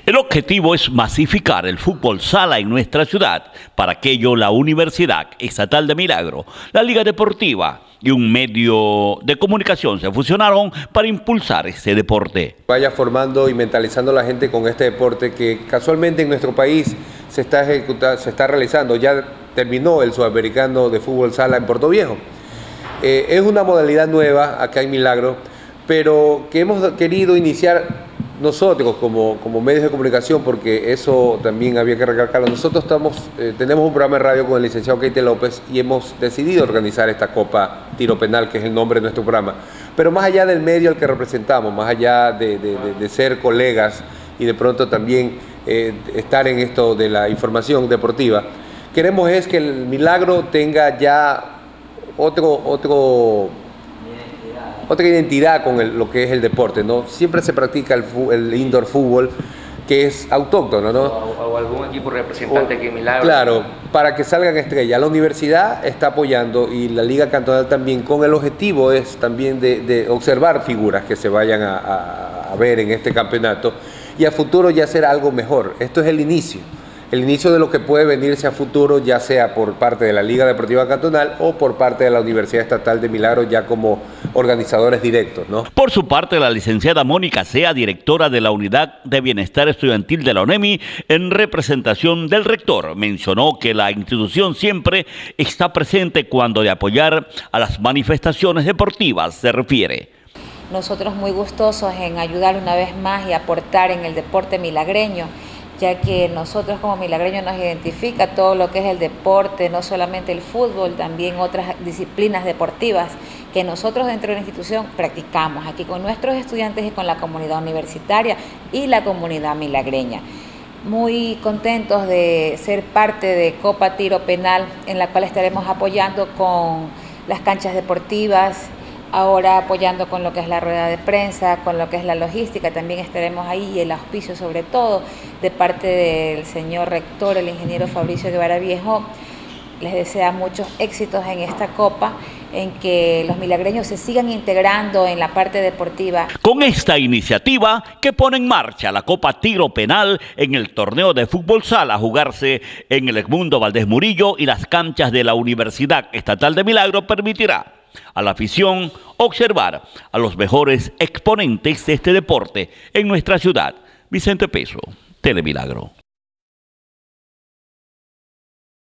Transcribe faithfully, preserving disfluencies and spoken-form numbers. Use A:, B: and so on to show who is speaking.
A: El objetivo es masificar el fútbol sala en nuestra ciudad. Para aquello, la Universidad Estatal de Milagro, la Liga Deportiva y un medio de comunicación se fusionaron para impulsar este deporte.
B: Vaya formando y mentalizando a la gente con este deporte que casualmente en nuestro país se está ejecutando, se está realizando. Ya terminó el sudamericano de fútbol sala en Puerto Viejo. Eh, es una modalidad nueva acá en Milagro, pero que hemos querido iniciar nosotros como, como medios de comunicación, porque eso también había que recalcarlo. Nosotros estamos, eh, tenemos un programa de radio con el licenciado Keite López y hemos decidido organizar esta Copa Tiro Penal, que es el nombre de nuestro programa. Pero más allá del medio al que representamos, más allá de, de, de, de ser colegas y de pronto también eh, estar en esto de la información deportiva, queremos es que el Milagro tenga ya otro... otro otra identidad con el, lo que es el deporte, ¿no? Siempre se practica el, el indoor fútbol, que es autóctono, ¿no?
C: O, o algún equipo representante o, que Milagro.
B: Claro, para que salgan estrellas. La universidad está apoyando y la Liga Cantonal también, con el objetivo es también de, de observar figuras que se vayan a, a, a ver en este campeonato y a futuro ya hacer algo mejor. Esto es el inicio. El inicio de lo que puede venirse a futuro, ya sea por parte de la Liga Deportiva Cantonal o por parte de la Universidad Estatal de Milagro, ya como organizadores directos, ¿no?
A: Por su parte, la licenciada Mónica Sea, directora de la Unidad de Bienestar Estudiantil de la UNEMI, en representación del rector, mencionó que la institución siempre está presente cuando de apoyar a las manifestaciones deportivas se refiere.
D: Nosotros muy gustosos en ayudar una vez más y aportar en el deporte milagreño, ya que nosotros como milagreños nos identifica todo lo que es el deporte, no solamente el fútbol, también otras disciplinas deportivas que nosotros dentro de la institución practicamos aquí con nuestros estudiantes y con la comunidad universitaria y la comunidad milagreña. Muy contentos de ser parte de Copa Tiro Penal, en la cual estaremos apoyando con las canchas deportivas, ahora apoyando con lo que es la rueda de prensa, con lo que es la logística, también estaremos ahí y el auspicio sobre todo de parte del señor rector, el ingeniero Fabricio Guevara Viejo. Les desea muchos éxitos en esta Copa, en que los milagreños se sigan integrando en la parte deportiva.
A: Con esta iniciativa que pone en marcha la Copa Tiro Penal en el torneo de fútbol sala a jugarse en el Edmundo Valdés Murillo y las canchas de la Universidad Estatal de Milagro, permitirá a la afición observar a los mejores exponentes de este deporte en nuestra ciudad. Vicente Peso, Telemilagro.